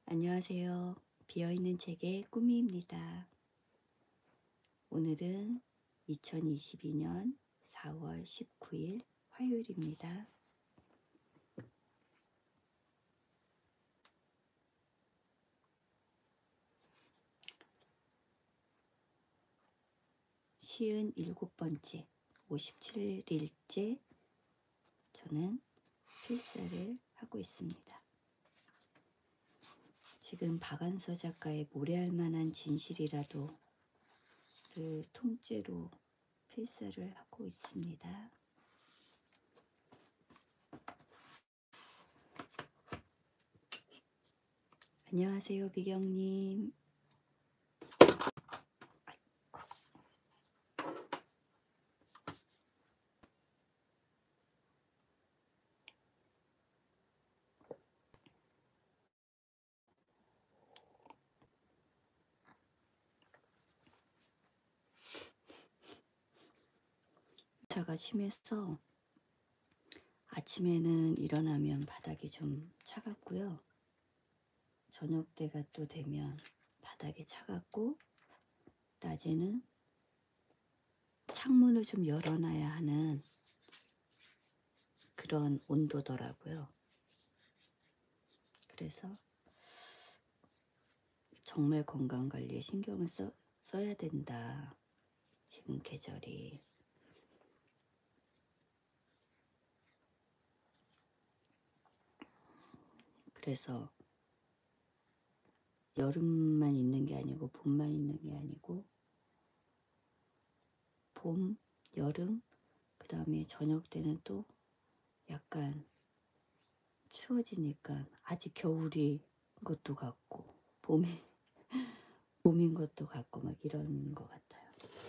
안녕하세요. 비어있는 책의 꾸미입니다. 오늘은 2022년 4월 19일 화요일입니다. 시은 7번째, 57일째 저는 필사를 하고 있습니다. 지금 박안서 작가의 모래알 만한 진실이라도를 통째로 필사를 하고 있습니다. 안녕하세요, 비경님. 차가 심해서 아침에는 일어나면 바닥이 좀 차갑고요. 저녁 때가 또 되면 바닥이 차갑고, 낮에는 창문을 좀 열어놔야 하는 그런 온도더라고요. 그래서 정말 건강관리에 신경을 써야 된다. 지금 계절이. 그래서 여름만 있는 게 아니고 봄만 있는 게 아니고 봄, 여름, 그 다음에 저녁 때는 또 약간 추워지니까 아직 겨울이 것도 같고 봄인 것도 같고 막 이런 것 같아요.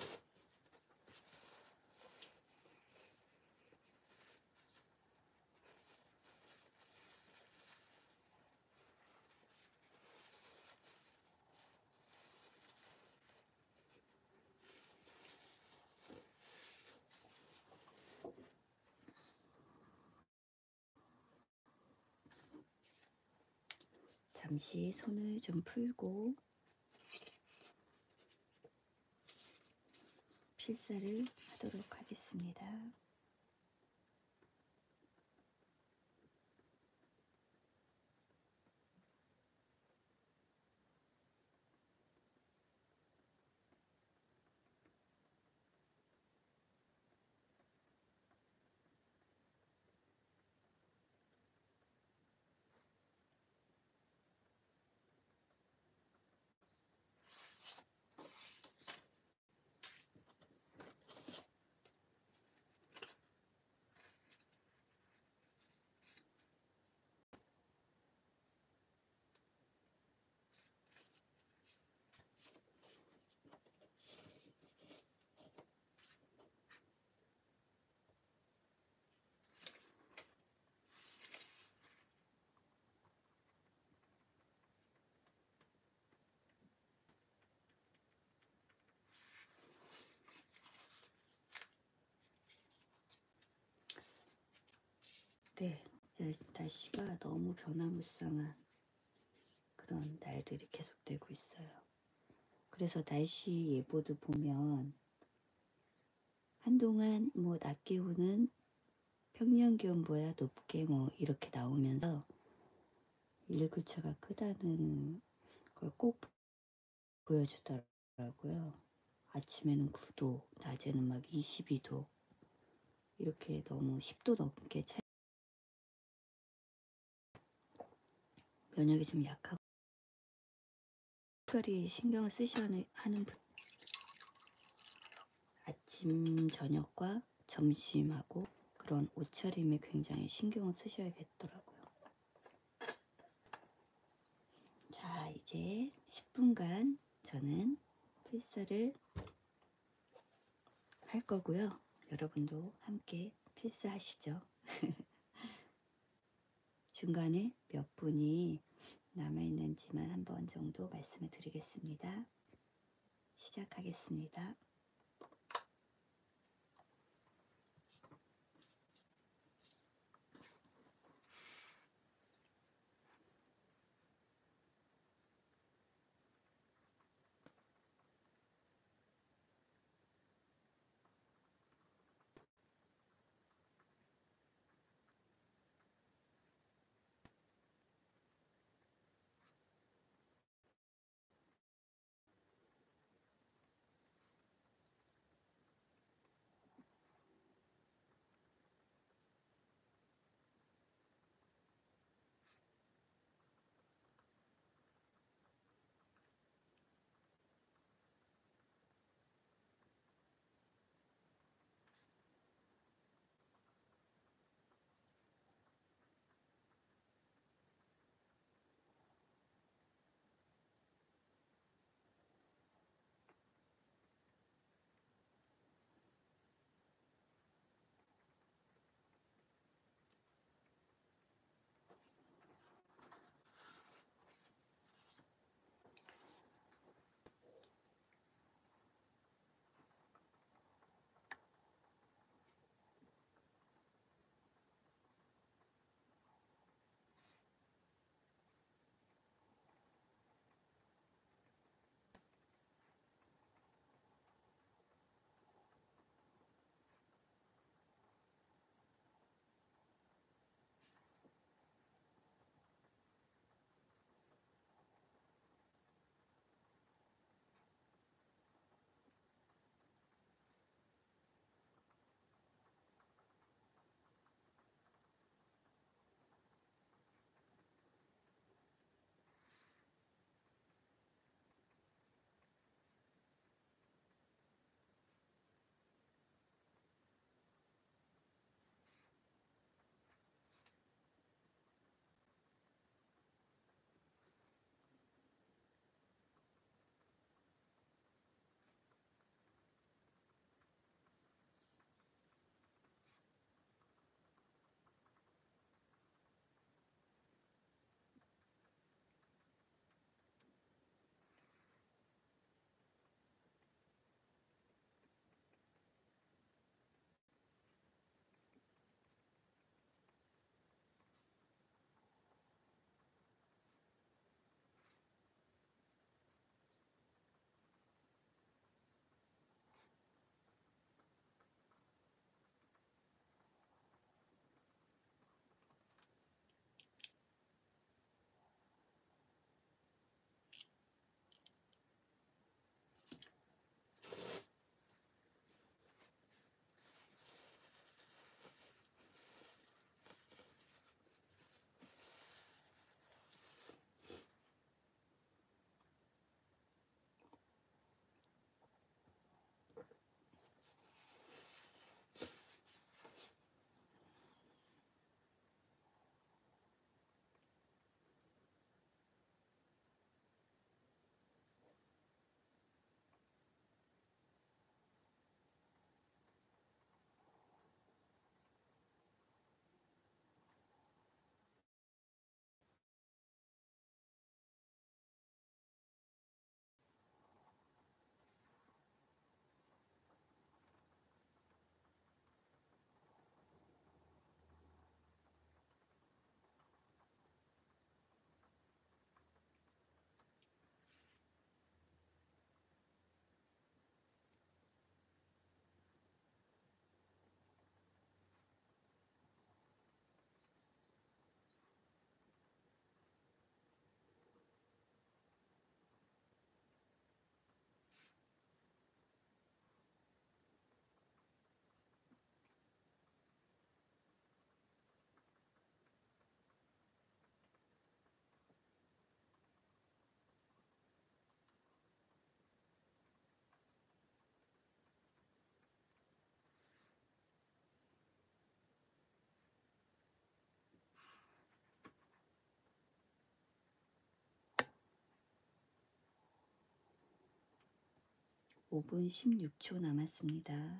잠시 손을 좀 풀고 필사를 하도록 하겠습니다. 네, 날씨가 너무 변화무쌍한 그런 날들이 계속되고 있어요. 그래서 날씨 예보도 보면 한동안 뭐 낮 기온은 평년 기온보다 높게 뭐 이렇게 나오면서 일교차가 크다는 걸 꼭 보여주더라고요. 아침에는 9도, 낮에는 막 22도 이렇게 너무 10도 넘게 차이. 면역이 좀 약하고 특별히 신경을 쓰셔야 하는 분, 아침 저녁과 점심하고 그런 옷차림에 굉장히 신경을 쓰셔야겠더라고요. 자, 이제 10분간 저는 필사를 할 거고요. 여러분도 함께 필사하시죠. 중간에 몇 분이 남아있는지만 한 번 정도 말씀을 드리겠습니다. 시작하겠습니다. 5분 16초 남았습니다.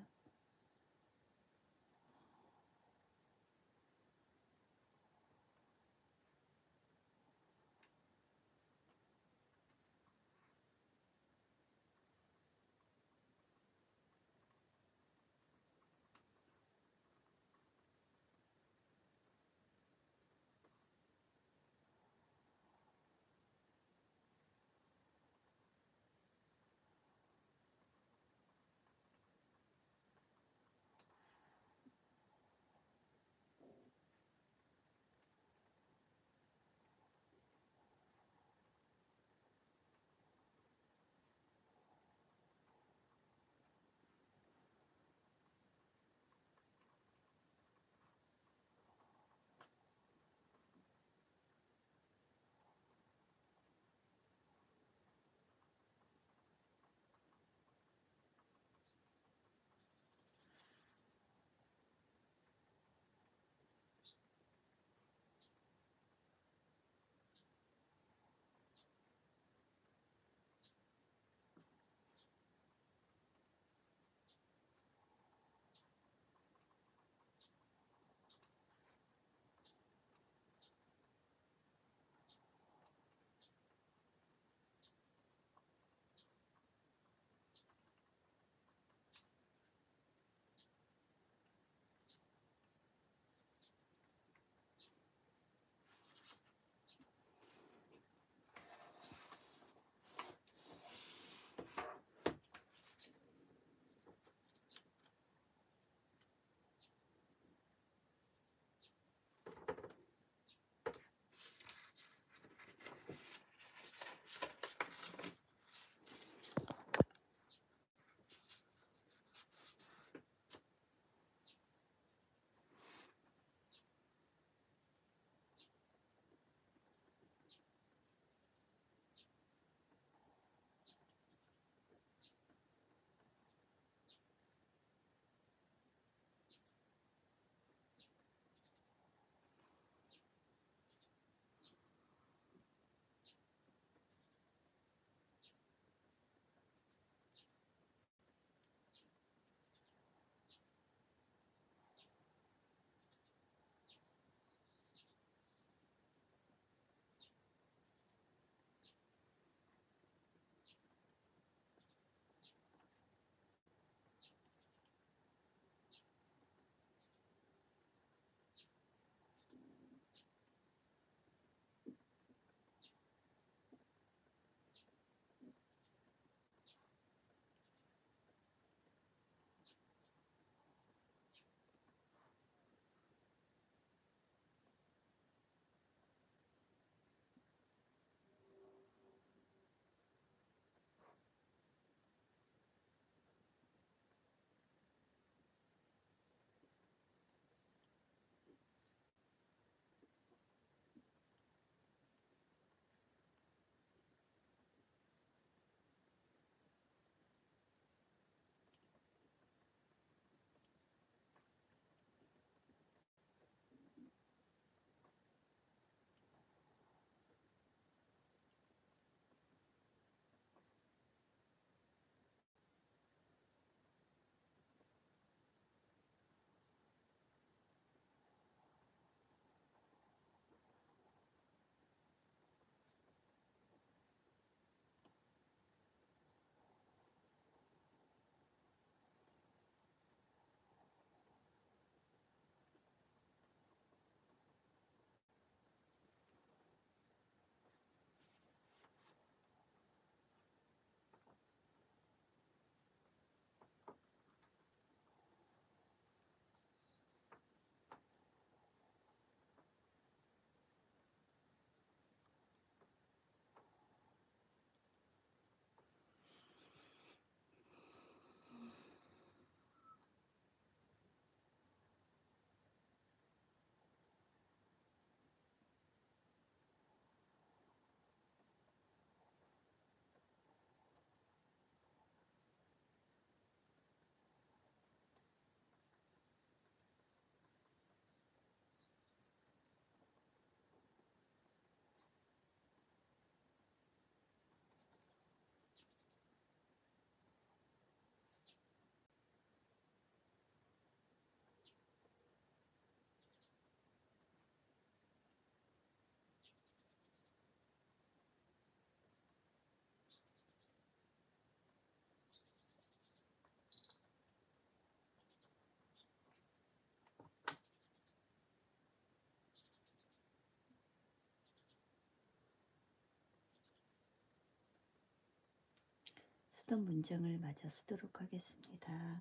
쓰던 문장을 마저 쓰도록 하겠습니다.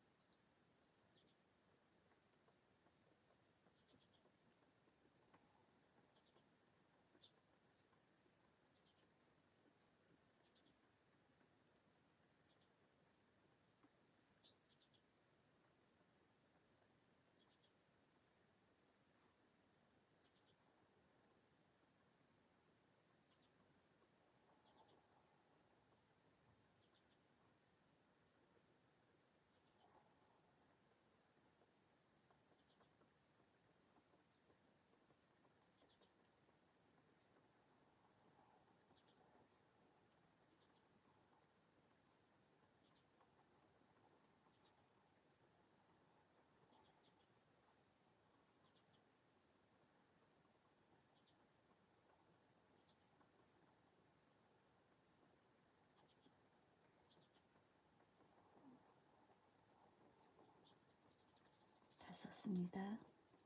다 썼습니다.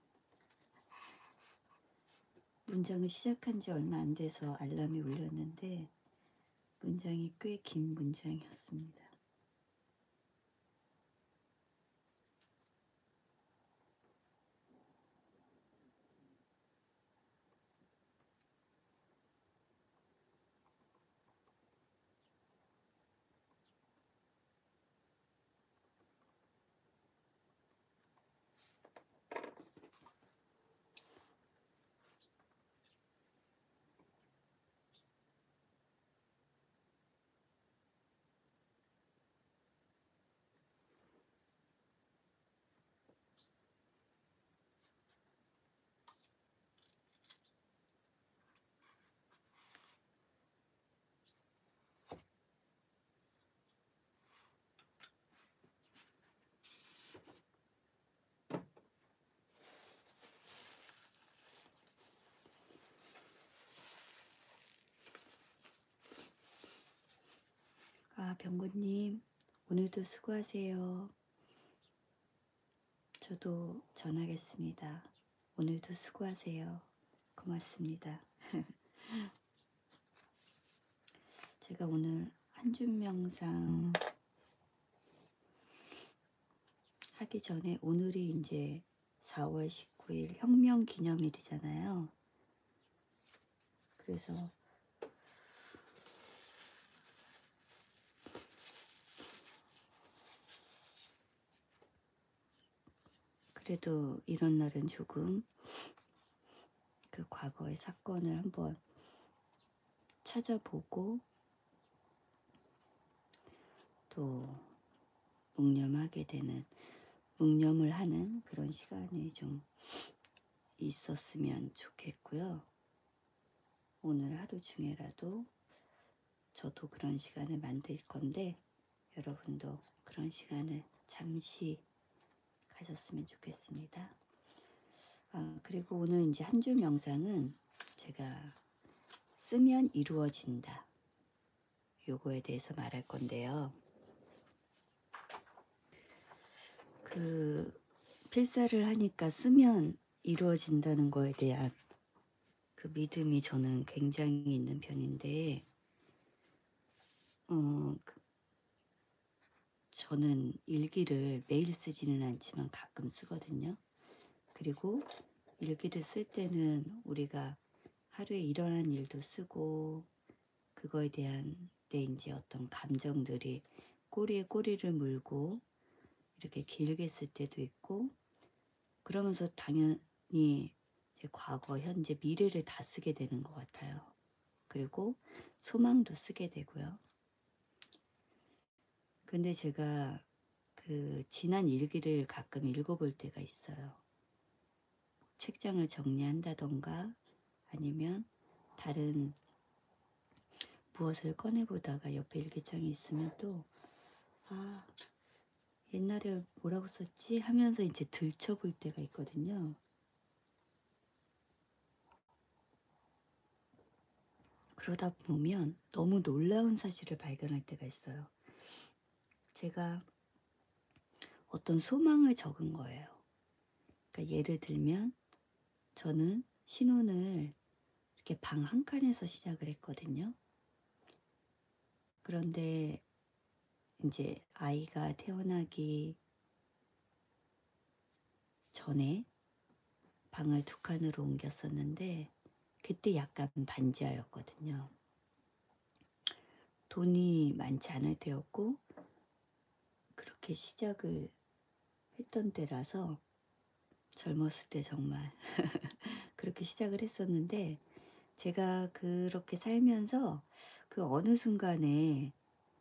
문장을 시작한 지 얼마 안 돼서 알람이 울렸는데 문장이 꽤 긴 문장이었습니다. 병구님, 오늘도 수고하세요. 저도 전하겠습니다. 오늘도 수고하세요. 고맙습니다. 제가 오늘 한줌 명상 하기 전에 오늘이 이제 4월 19일 혁명 기념일이잖아요. 그래서 그래도 이런 날은 조금 그 과거의 사건을 한번 찾아보고 또 묵념을 하는 그런 시간이 좀 있었으면 좋겠고요. 오늘 하루 중에라도 저도 그런 시간을 만들 건데 여러분도 그런 시간을 잠시 가졌으면 좋겠습니다. 그리고 오늘 이제 한 줄 명상은 제가 쓰면 이루어진다. 요거에 대해서 말할 건데요. 그 필사를 하니까 쓰면 이루어진다는 거에 대한 그 믿음이 저는 굉장히 있는 편인데, 저는 일기를 매일 쓰지는 않지만 가끔 쓰거든요. 그리고 일기를 쓸 때는 우리가 하루에 일어난 일도 쓰고 그거에 대한 내 이제 어떤 감정들이 꼬리에 꼬리를 물고 이렇게 길게 쓸 때도 있고 그러면서 당연히 이제 과거, 현재, 미래를 다 쓰게 되는 것 같아요. 그리고 소망도 쓰게 되고요. 근데 제가 그 지난 일기를 가끔 읽어볼 때가 있어요. 책장을 정리한다던가 아니면 다른 무엇을 꺼내보다가 옆에 일기장이 있으면 또 옛날에 뭐라고 썼지 하면서 이제 들춰볼 때가 있거든요. 그러다 보면 너무 놀라운 사실을 발견할 때가 있어요. 제가 어떤 소망을 적은 거예요. 그러니까 예를 들면 저는 신혼을 이렇게 방 한 칸에서 시작을 했거든요. 그런데 이제 아이가 태어나기 전에 방을 2칸으로 옮겼었는데 그때 약간 반지하였거든요. 돈이 많지 않을 때였고 그렇게 시작을 했던 때라서 젊었을 때 정말 그렇게 시작을 했었는데 제가 그렇게 살면서 그 어느 순간에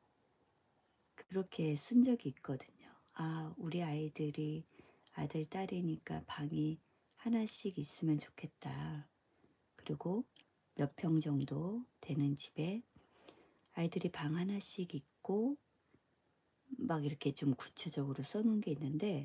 그렇게 쓴 적이 있거든요. 아, 우리 아이들이 아들, 딸이니까 방이 하나씩 있으면 좋겠다. 그리고 몇 평 정도 되는 집에 아이들이 방 하나씩 있고 막 이렇게 좀 구체적으로 써놓은 게 있는데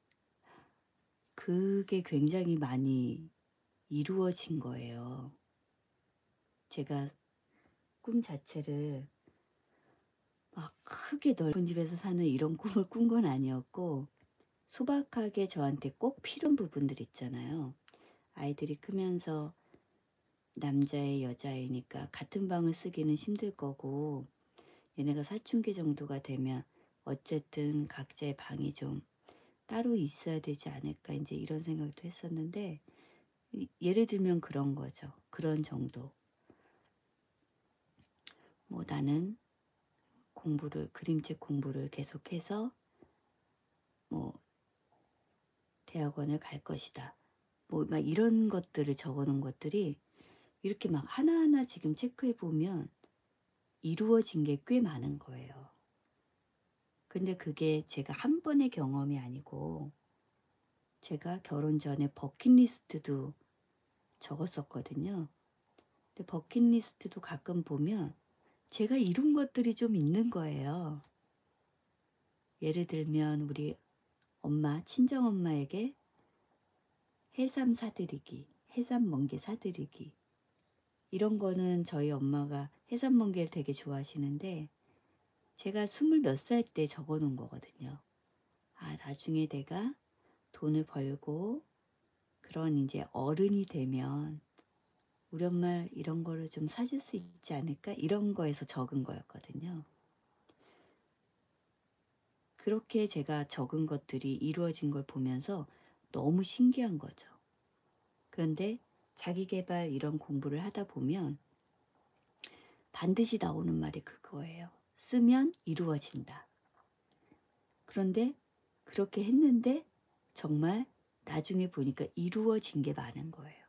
그게 굉장히 많이 이루어진 거예요. 제가 꿈 자체를 막 크게 넓은 집에서 사는 이런 꿈을 꾼 건 아니었고 소박하게 저한테 꼭 필요한 부분들 있잖아요. 아이들이 크면서 남자애 여자애니까 같은 방을 쓰기는 힘들 거고 얘네가 사춘기 정도가 되면 어쨌든 각자의 방이 좀 따로 있어야 되지 않을까 이제 이런 생각도 했었는데 예를 들면 그런 거죠. 그런 정도. 뭐 나는 그림책 공부를 계속해서 뭐 대학원을 갈 것이다. 뭐 막 이런 것들을 적어 놓은 것들이 이렇게 막 하나하나 지금 체크해 보면 이루어진 게 꽤 많은 거예요. 근데 그게 제가 한 번의 경험이 아니고 제가 결혼 전에 버킷리스트도 적었었거든요. 근데 버킷리스트도 가끔 보면 제가 이룬 것들이 좀 있는 거예요. 예를 들면 우리 엄마, 친정엄마에게 해삼 사드리기, 해삼 멍게 사드리기 이런 거는 저희 엄마가 해삼 멍게를 되게 좋아하시는데 제가 20몇 살 때 적어 놓은 거거든요. 아, 나중에 내가 돈을 벌고 그런 이제 어른이 되면 우리 엄마 이런 거를 좀 사줄 수 있지 않을까? 이런 거에서 적은 거였거든요. 그렇게 제가 적은 것들이 이루어진 걸 보면서 너무 신기한 거죠. 그런데 자기계발 이런 공부를 하다 보면 반드시 나오는 말이 그거예요. 쓰면 이루어진다. 그런데 그렇게 했는데 정말 나중에 보니까 이루어진 게 많은 거예요.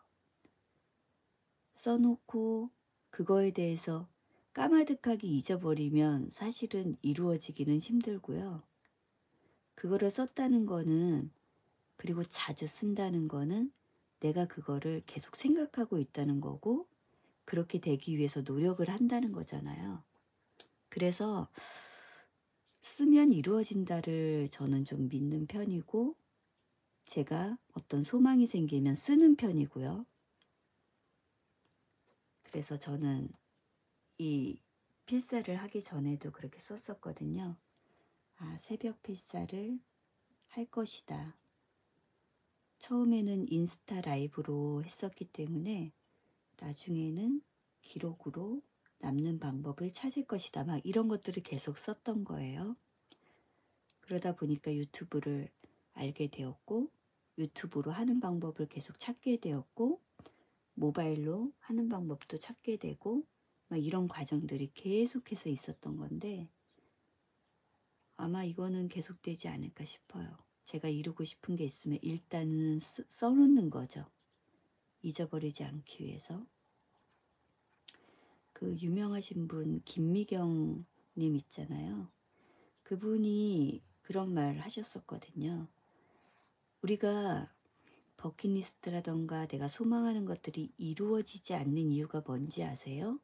써놓고 그거에 대해서 까마득하게 잊어버리면 사실은 이루어지기는 힘들고요. 그거를 썼다는 거는 그리고 자주 쓴다는 거는 내가 그거를 계속 생각하고 있다는 거고 그렇게 되기 위해서 노력을 한다는 거잖아요. 그래서 쓰면 이루어진다를 저는 좀 믿는 편이고 제가 어떤 소망이 생기면 쓰는 편이고요. 그래서 저는 이 필사를 하기 전에도 그렇게 썼었거든요. 아, 새벽 필사를 할 것이다. 처음에는 인스타 라이브로 했었기 때문에 나중에는 기록으로 남는 방법을 찾을 것이다. 막 이런 것들을 계속 썼던 거예요. 그러다 보니까 유튜브를 알게 되었고 유튜브로 하는 방법을 계속 찾게 되었고 모바일로 하는 방법도 찾게 되고 막 이런 과정들이 계속해서 있었던 건데 아마 이거는 계속되지 않을까 싶어요. 제가 이루고 싶은 게 있으면 일단은 써놓는 거죠. 잊어버리지 않기 위해서. 그 유명하신 분 김미경 님 있잖아요. 그분이 그런 말을 하셨었거든요. 우리가 버킷리스트라던가 내가 소망하는 것들이 이루어지지 않는 이유가 뭔지 아세요?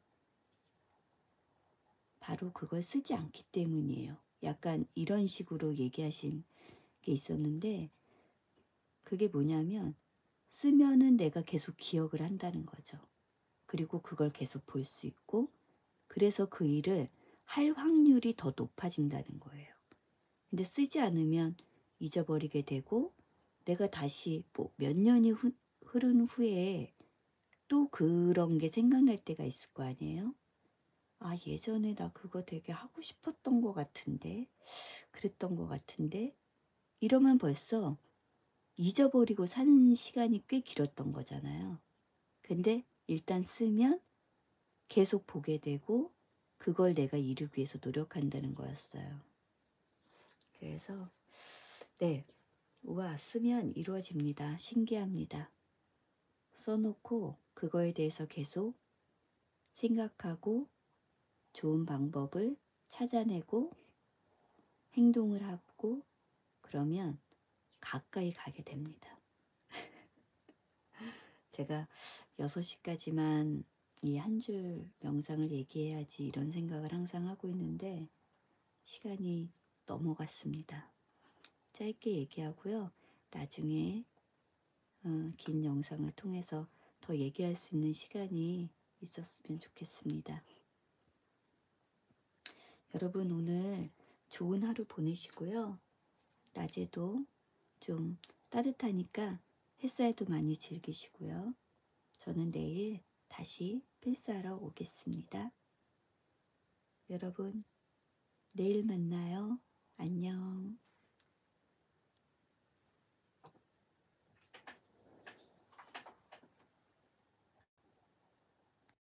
바로 그걸 쓰지 않기 때문이에요. 약간 이런 식으로 얘기하신 게 있었는데 그게 뭐냐면 쓰면은 내가 계속 기억을 한다는 거죠. 그리고 그걸 계속 볼 수 있고 그래서 그 일을 할 확률이 더 높아진다는 거예요. 근데 쓰지 않으면 잊어버리게 되고 내가 다시 뭐 몇 년이 흐른 후에 또 그런 게 생각날 때가 있을 거 아니에요? 아, 예전에 나 그거 되게 하고 싶었던 것 같은데, 그랬던 것 같은데, 이러면 벌써 잊어버리고 산 시간이 꽤 길었던 거잖아요. 근데 일단 쓰면 계속 보게 되고, 그걸 내가 이루기 위해서 노력한다는 거였어요. 그래서, 네, 우와, 쓰면 이루어집니다. 신기합니다. 써놓고 그거에 대해서 계속 생각하고 좋은 방법을 찾아내고 행동을 하고 그러면 가까이 가게 됩니다. 제가 6시까지만 이 한 줄 명상을 얘기해야지 이런 생각을 항상 하고 있는데 시간이 넘어갔습니다. 짧게 얘기하고요. 나중에 긴 영상을 통해서 더 얘기할 수 있는 시간이 있었으면 좋겠습니다. 여러분 오늘 좋은 하루 보내시고요. 낮에도 좀 따뜻하니까 햇살도 많이 즐기시고요. 저는 내일 다시 필사하러 오겠습니다. 여러분 내일 만나요.